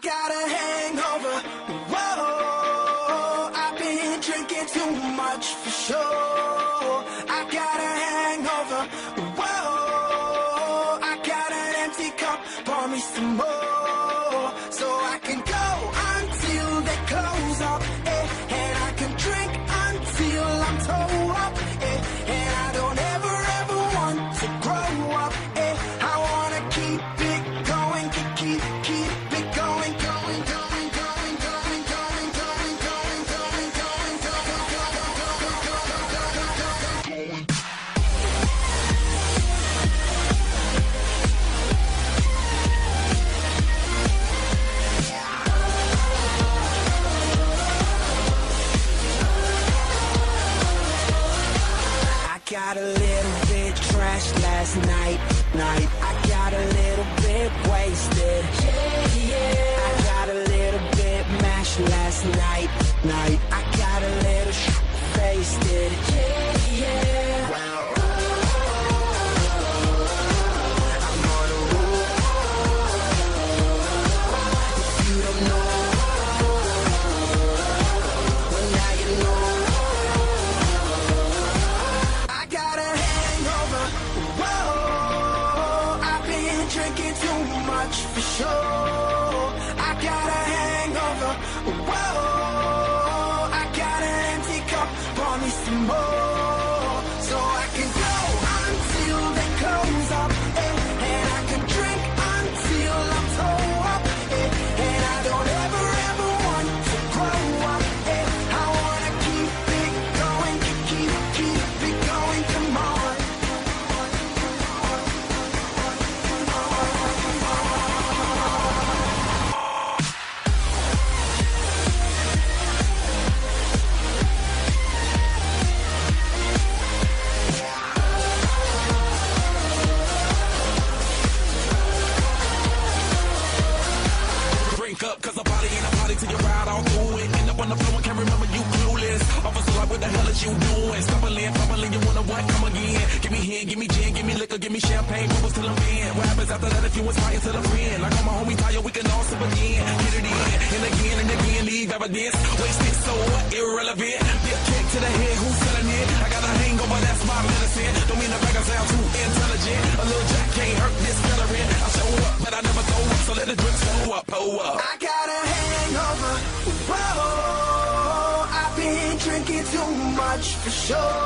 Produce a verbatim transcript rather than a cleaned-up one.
got a hangover. Whoa, I've been drinking too much for sure. I got a hangover. Whoa, I got an empty cup. Pour me some more so I can go until they close up. Eh, and I can drink until I'm toe up. Eh, and I don't ever ever want to grow up. Eh, I wanna keep it going, keep keep keep it going, going, going, going, going, going, going, going, going, going, going, going, going. I got a little bit trashed last night, night. I got a little bit wasted. Yeah, yeah. I got a little bit mashed last night, night. I got a little sh**faced. Yeah, yeah. Wow. I'm gonna roll. If you don't know, well now you know. I got a hangover. Whoa, I've been drinking too much for sure. I got a hangover. Whoa, I got an empty cup. Pour me some more so I can go until they close up. Eh, and I can drink until I'm toe up. Eh, and I don't ever ever want to grow up. Eh, I wanna keep it going, keep keep keep it going. Come on. Drink up, cause a party ain't a party till you ride all through it. End up on the floor and can't remember you clueless. Officer, like, what the hell is you doing? Stumbling, fumbling, you wanna what? Come again. Give me hen, give me gin, give me liquor, give me champagne, bubbles till I'm in. What happens after that if you inspire till I'm friend? Like all my homies tire, we can all sip again. Get it in, and again and again, leave evidence. Wasted, so what? Irrelevant. Be a kick to the head, who's selling it? I got a hangover, that's my medicine. Don't mean to make I sound too intelligent. A little jack can't hurt this celery. I show up, but I never throw up, so let the drinks flow up, pull up. I got a hangover. Whoa, I've been drinking too much for sure.